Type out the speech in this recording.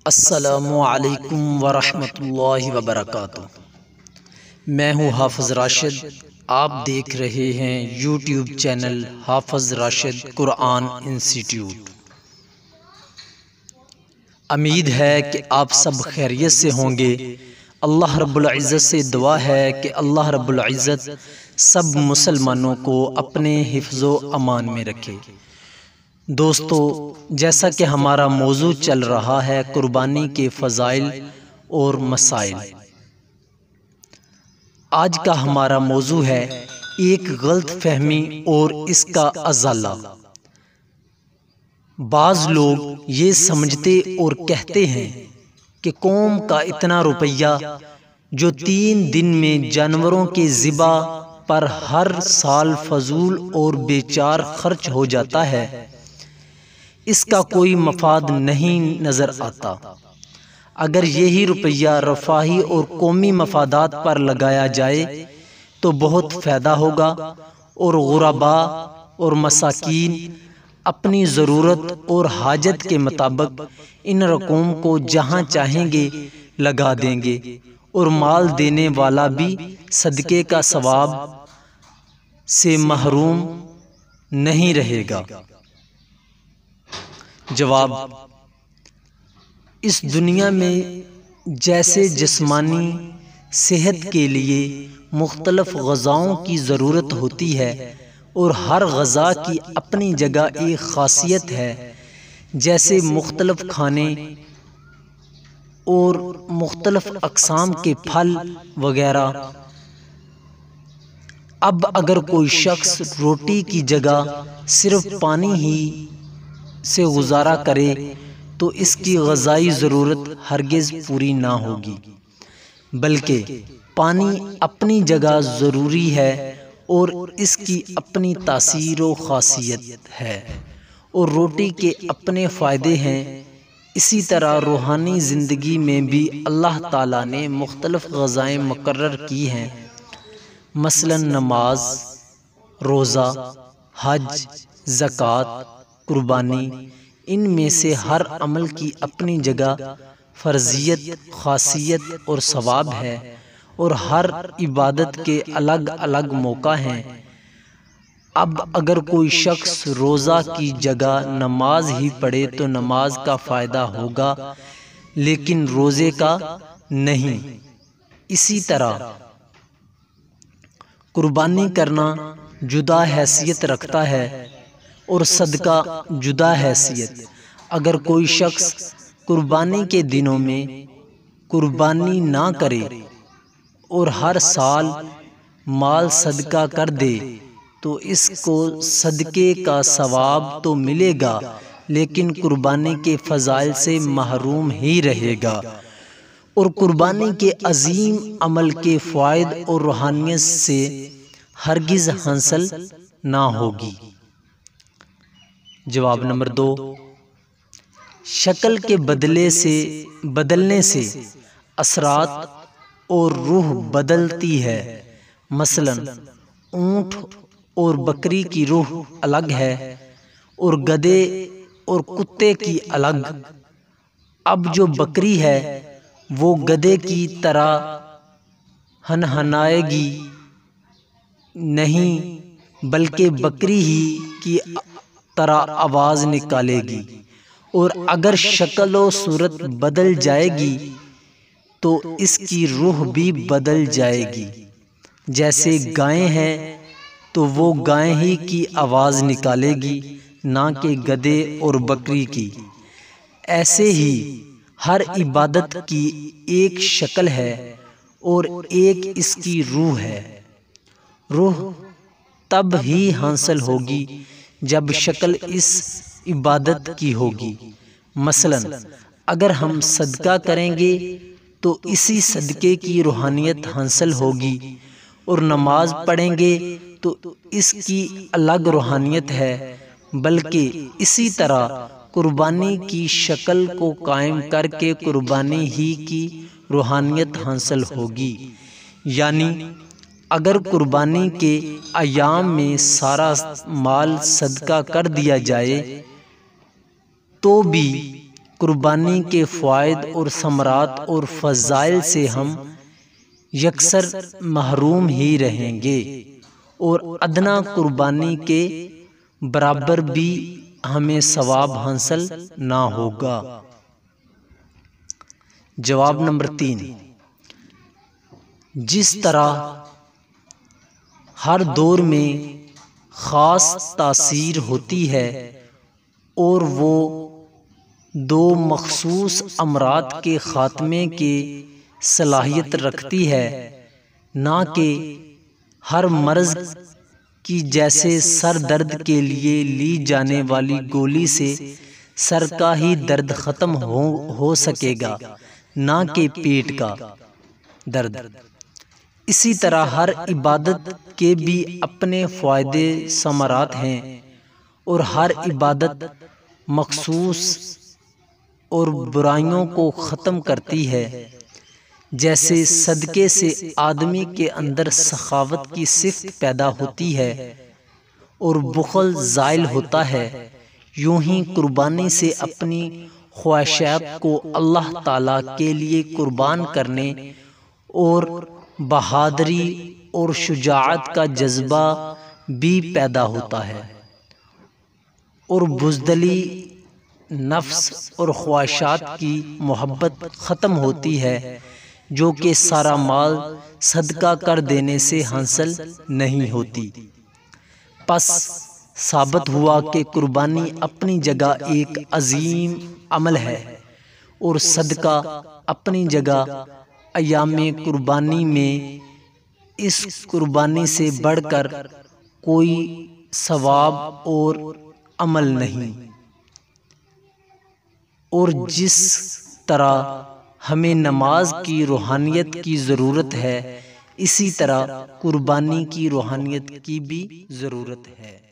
अस्सलामुअलैकुम वरहमतुल्लाहि वबरकातुहू। मैं हूँ हाफ़िज़ राशिद। आप देख रहे हैं यूट्यूब चैनल हाफ़िज़ राशिद कुरान इंस्टीट्यूट। उम्मीद है कि आप सब खैरियत से होंगे। अल्लाह रब्बुल इज़्ज़त से दुआ है कि अल्लाह रब्बुल इज़्ज़त सब मुसलमानों को अपने हिफ्ज़ो अमान में रखे। दोस्तों, जैसा कि हमारा मौजू चल रहा है कुर्बानी के फ़ज़ाइल और मसाइल, आज का हमारा मौजू है एक गलत फहमी और इसका अज़ाला। बाज़ लोग ये समझते और कहते हैं कि कौम का इतना रुपया जो 3 दिन में जानवरों के ज़िबा पर हर साल फजूल और बेचार खर्च हो जाता है, इसका कोई मफाद नहीं नज़र आता। अगर यही रुपया रफ़ाही और कौमी मफादात पर लगाया जाए तो बहुत फ़ायदा होगा और गुरबा और मसाकीन अपनी ज़रूरत और हाजत के मुताबिक इन रकूम को जहाँ चाहेंगे लगा देंगे और माल देने वाला भी सदक़े का सवाब से महरूम नहीं रहेगा। जवाब, इस दुनिया में जैसे जिस्मानी सेहत के लिए मुख्तलिफ ग़ज़ाओं की ज़रूरत होती है और हर ग़ज़ा की अपनी जगह एक ख़ासियत है, जैसे मुख्तलिफ खाने और मुख्तलिफ अक़साम के फल वग़ैरह। अब अगर कोई शख्स रोटी की जगह सिर्फ पानी ही से गुजारा करे तो इसकी ग़ज़ाई ज़रूरत हरगिज़ पूरी ना होगी, बल्कि पानी अपनी जगह ज़रूरी है और इसकी अपनी तासीर व ख़ासियत है और रोटी के अपने फ़ायदे हैं। इसी तरह रूहानी ज़िंदगी में भी अल्लाह ताला ने मुख्तलिफ ग़ज़ाएँ मुक़र्रर की हैं, मसलन नमाज, रोज़ा, हज, ज़कात, कुर्बानी। इनमें से हर अमल की अपनी जगह फ़र्ज़ियत, ख़ासियत और सवाब है और हर इबादत के अलग अलग मौका हैं। अब अगर कोई शख्स रोज़ा की जगह नमाज ही पढ़े तो नमाज का फ़ायदा होगा, लेकिन रोज़े का नहीं। इसी तरह कुर्बानी करना जुदा हैसियत रखता है और सदका जुदा हैसियत। अगर कोई शख्स कुर्बानी के दिनों में कुर्बानी ना करे और हर साल माल सदका कर दे तो इसको सदके का सवाब तो मिलेगा, लेकिन कुर्बानी के फ़ज़ाइल से महरूम ही रहेगा और कुर्बानी के अजीम अमल के फ़ायदे और रूहानियत से हरगिज़ हासिल ना होगी। जवाब नंबर 2, शक्ल के बदलने से असरात और रूह बदलती है। मसलन ऊँट और बकरी की रूह अलग है और गधे और कुत्ते की अलग। अब जो बकरी है वो गधे की तरह हनहनाएगी नहीं, बल्कि बकरी ही की तरह आवाज़ निकालेगी। और अगर शक्ल और सूरत बदल जाएगी तो इसकी रूह भी बदल जाएगी। जैसे गायें हैं तो वो गाय ही की आवाज़ निकालेगी, ना कि गधे और बकरी की। ऐसे ही हर इबादत की एक शक्ल है और एक इसकी रूह है। रूह तब ही हासिल होगी जब शक्ल इस इबादत की होगी। मसलन अगर हम सदका करेंगे तो इसी सदके की रूहानियत हासिल होगी और नमाज पढ़ेंगे तो इसकी अलग रूहानियत है, बल्कि इसी तरह कुर्बानी की शक्ल को कायम करके कुर्बानी ही की रूहानियत हासिल होगी। यानी अगर कुर्बानी के अयाम में सारा माल सदका कर दिया जाए तो भी कुर्बानी के फ़वाइद और समरात और फ़ज़ाइल से हम यकसर महरूम ही रहेंगे और अदना कुर्बानी के बराबर भी हमें सवाब हासिल ना होगा। जवाब नंबर 3, जिस तरह हर दौर में ख़ास तासीर होती है और वो दो मखसूस अमरात के ख़ात्मे के सलाहियत रखती है, ना कि हर मर्ज़ की जैसे सर दर्द के लिए ली जाने वाली गोली से सर का ही दर्द ख़त्म हो सकेगा, ना कि पेट का दर्द। इसी तरह हर इबादत के भी अपने फ़ायदे समरात हैं और हर इबादत मखसूस और बुराइयों को ख़त्म करती है। जैसे सदक़े से आदमी के अंदर सखावत की सिफ़त पैदा होती है और बुख़ल ज़ाइल होता है, यूं ही कुर्बानी से अपनी ख्वाहिशात को अल्लाह ताला के लिए कुर्बान करने और बहादुरी और शुजाअत का जज्बा भी पैदा होता है और बुज़दिली, नफ्स और ख्वाहिशात की मोहब्बत ख़त्म होती है, जो कि सारा माल सदका कर देने से हासिल नहीं होती। बस साबित हुआ कि कुर्बानी अपनी जगह एक अजीम अमल है और सदका अपनी जगह अयामे कुर्बानी में इस कुर्बानी से बढ़कर कोई सवाब और अमल नहीं। और जिस तरह हमें नमाज की रूहानियत की ज़रूरत है, इसी तरह कुर्बानी की रूहानियत की भी ज़रूरत है।